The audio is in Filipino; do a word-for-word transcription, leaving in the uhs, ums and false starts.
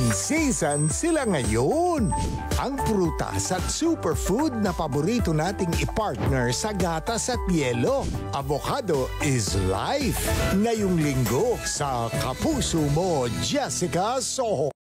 In season sila ngayon. Ang prutas at superfood na paborito nating i-partner sa gatas at yelo. Avocado is life. Ngayong linggo sa Kapuso Mo, Jessica Soho.